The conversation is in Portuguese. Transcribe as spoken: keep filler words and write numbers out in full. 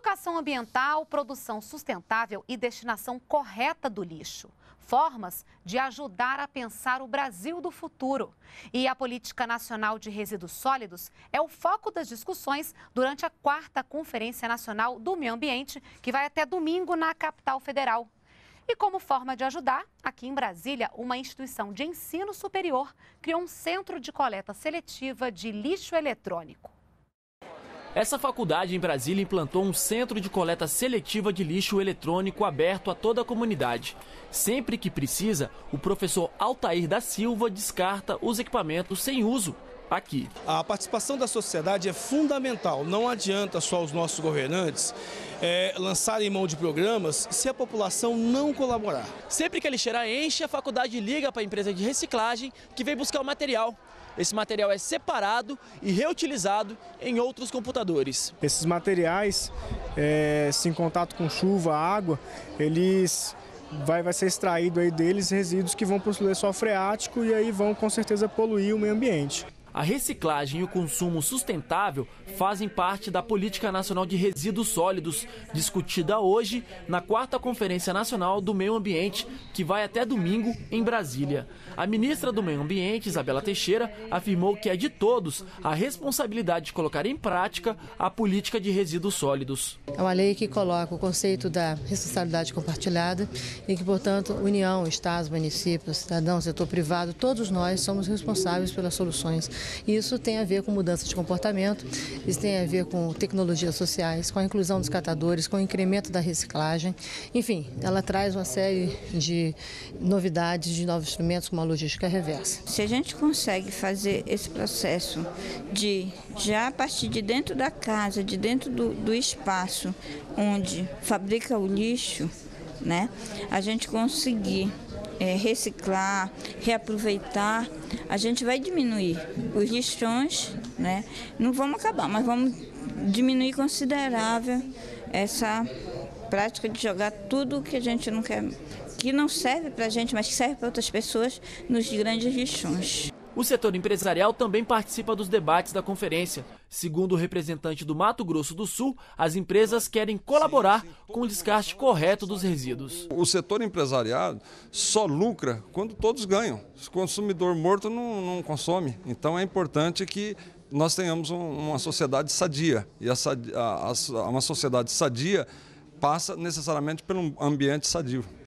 Educação ambiental, produção sustentável e destinação correta do lixo. Formas de ajudar a pensar o Brasil do futuro. E a Política Nacional de Resíduos Sólidos é o foco das discussões durante a quarta Conferência Nacional do Meio Ambiente, que vai até domingo na capital federal. E como forma de ajudar, aqui em Brasília, uma instituição de ensino superior criou um centro de coleta seletiva de lixo eletrônico. Essa faculdade em Brasília implantou um centro de coleta seletiva de lixo eletrônico aberto a toda a comunidade. Sempre que precisa, o professor Altair da Silva descarta os equipamentos sem uso aqui. A participação da sociedade é fundamental. Não adianta só os nossos governantes é, lançarem mão de programas se a população não colaborar. Sempre que a lixeira enche, a faculdade liga para a empresa de reciclagem que vem buscar o material. Esse material é separado e reutilizado em outros computadores. Esses materiais, é, se em contato com chuva, água, eles vai, vai ser extraído aí deles resíduos que vão para o lençol freático e aí vão com certeza poluir o meio ambiente. A reciclagem e o consumo sustentável fazem parte da Política Nacional de Resíduos Sólidos, discutida hoje na quarta Conferência Nacional do Meio Ambiente, que vai até domingo em Brasília. A ministra do Meio Ambiente, Isabela Teixeira, afirmou que é de todos a responsabilidade de colocar em prática a política de resíduos sólidos. É uma lei que coloca o conceito da responsabilidade compartilhada e que, portanto, União, Estados, municípios, cidadãos, setor privado, todos nós somos responsáveis pelas soluções. Isso tem a ver com mudança de comportamento, isso tem a ver com tecnologias sociais, com a inclusão dos catadores, com o incremento da reciclagem. Enfim, ela traz uma série de novidades, de novos instrumentos, como a logística reversa. Se a gente consegue fazer esse processo de, já a partir de dentro da casa, de dentro do, do espaço onde fabrica o lixo, né, a gente conseguir É, reciclar, reaproveitar, a gente vai diminuir os lixões, né? Não vamos acabar, mas vamos diminuir considerável essa prática de jogar tudo que a gente não quer, que não serve para a gente, mas que serve para outras pessoas nos grandes lixões. O setor empresarial também participa dos debates da conferência. Segundo o representante do Mato Grosso do Sul, as empresas querem colaborar com o descarte correto dos resíduos. O setor empresarial só lucra quando todos ganham. O consumidor morto não, não consome. Então é importante que nós tenhamos um, uma sociedade sadia. E a, a, a, uma sociedade sadia passa necessariamente por um ambiente sadio.